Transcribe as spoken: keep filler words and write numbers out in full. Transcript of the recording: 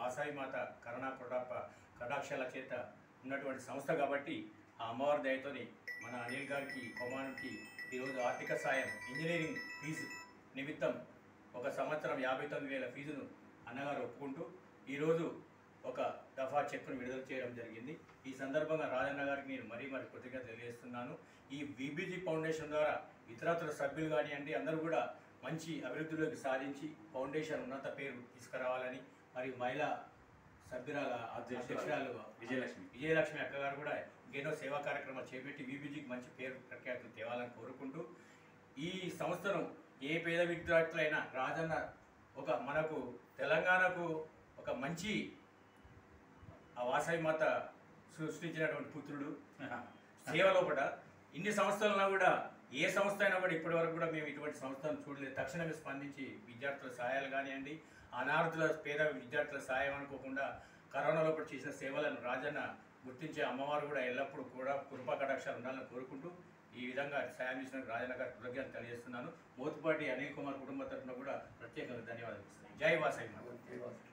వాసవి మాత కరుణా కృప కటాక్షాల చేత ఉన్నటువంటి సంస్థ కాబట్టి ఆ అమ్మవారి దయతోని మన అనిల్ గారికి కొమానికి ఈరోజు ఆర్థిక సాయం ఇంజనీరింగ్ ఫీజు నిమిత్తం ఒక సంవత్సరం యాభై తొమ్మిది వేల ఫీజును అన్నగారు ఒప్పుకుంటూ ఈరోజు ఒక దఫా చెక్కును విడుదల చేయడం జరిగింది. ఈ సందర్భంగా రాజన్న గారికి నేను మరీ మరి కృతజ్ఞత తెలియజేస్తున్నాను. ఈ విబిజీ ఫౌండేషన్ ద్వారా ఇతరత్ర సభ్యులు కానివ్వండి అందరూ కూడా మంచి అభివృద్ధిలోకి సాధించి ఫౌండేషన్ ఉన్నత పేరు తీసుకురావాలని మరియు మహిళా సభ్యురాల అధ్యక్షురాలు విజయలక్ష్మి విజయలక్ష్మి అక్క గారు కూడా ఎన్నో సేవా కార్యక్రమాలు చేపట్టి విబిజీకి మంచి పేరు ప్రఖ్యాతులు తేవాలని కోరుకుంటూ ఈ సంస్థను ఏ పేద విద్యార్థులైనా రాజన్న ఒక మనకు తెలంగాణకు ఒక మంచి ఆ వాసవి మాత సృష్టించినటువంటి పుత్రుడు సేవ లోపల ఇన్ని సంస్థలున్నా కూడా ఏ సంస్థ అయినా కూడా ఇప్పటి వరకు కూడా మేము ఇటువంటి సంస్థను చూడలేదు. తక్షణమే స్పందించి విద్యార్థుల సహాయాలు కానివ్వండి అనాథుల పేద విద్యార్థుల సహాయం అనుకోకుండా కరోనా లోపల చేసిన సేవలను రాజన్న గుర్తించే అమ్మవారు కూడా ఎల్లప్పుడూ కూడా కృపా కటాక్షాలు ఉండాలని కోరుకుంటూ ఈ విధంగా సాయం చేసిన రాజన్న గారికి కృతజ్ఞతలు తెలియజేస్తున్నాను. మోతుపాటి అనిల్ కుమార్ కుటుంబ తరఫున కూడా ప్రత్యేకంగా ధన్యవాదాలు ఇస్తున్నాను. జై వాసవి మాత.